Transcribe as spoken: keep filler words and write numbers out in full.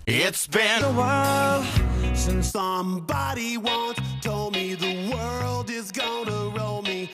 It's been a while since somebody once told me the